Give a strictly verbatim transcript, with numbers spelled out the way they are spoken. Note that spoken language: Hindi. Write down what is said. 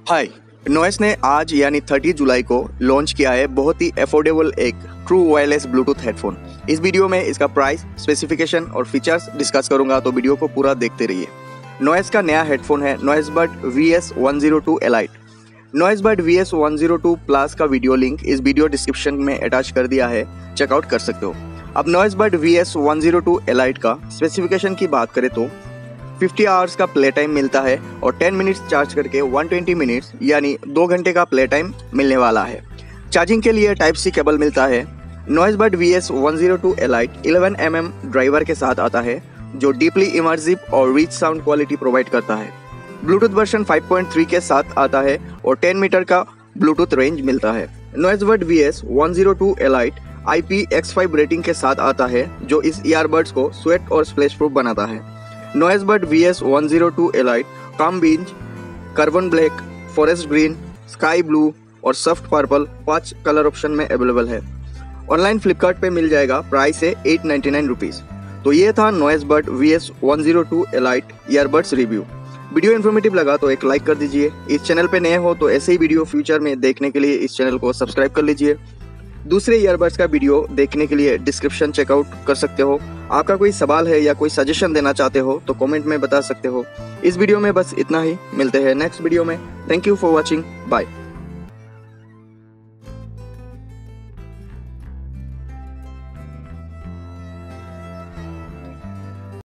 हाय, नॉइस ने आज यानी तीस जुलाई को लॉन्च किया है बहुत ही अफोर्डेबल एक ट्रू वायरलेस ब्लूटूथ हेडफोन। इस वीडियो में इसका प्राइस, स्पेसिफिकेशन और फीचर्स डिस्कस करूंगा, तो वीडियो को पूरा देखते रहिए। नॉइस का नया हेडफोन है Noise bud V S one zero two elite. Noise bud V S one zero two plus का वीडियो लिंक इस वीडियो डिस्क्रिप्शन में अटैच कर दिया है, चेकआउट कर सकते हो। अब Noise bud V S one zero two elite का स्पेसिफिकेशन की बात करें तो पचास आवर्स का प्ले टाइम मिलता है और दस मिनट्स चार्ज करके एक सौ बीस मिनट्स यानी दो घंटे का प्ले टाइम मिलने वाला है। चार्जिंग के लिए टाइप सी केबल मिलता है। Noise bud V S one zero two elite ग्यारह एम एम ड्राइवर के साथ आता है जो डीपली इमर्सिव और रिच साउंड क्वालिटी प्रोवाइड करता है। Bluetooth version five point three के साथ आता है और दस मीटर का ब्लूटूथ रेंज मिलता है। Noise bud V S one zero two elite I P X five rating के साथ आता है जो इस ईयरबड्स को स्वेट और स्प्लैश प्रूफ बनाता है। Noise bud V S one zero two elite calm beige, carbon black, forest green, sky blue और सॉफ्ट पर्पल पांच कलर ऑप्शन में अवेलेबल है। ऑनलाइन फ्लिपकार्ट पे मिल जाएगा, प्राइस है एट नाइन्टी नाइन रुपीज़। तो ये था Noise bud V S one zero two elite earbuds review. Video informative लगा तो एक लाइक कर दीजिए। इस चैनल पे नए हो तो ऐसे ही वीडियो फ्यूचर में देखने के लिए इस चैनल को सब्सक्राइब कर लीजिए। दूसरे ईयरबड्स का वीडियो देखने के लिए डिस्क्रिप्शन चेकआउट कर सकते हो। आपका कोई सवाल है या कोई सजेशन देना चाहते हो तो कमेंट में बता सकते हो। इस वीडियो में बस इतना ही, मिलते हैं नेक्स्ट वीडियो में। Thank you for watching, bye.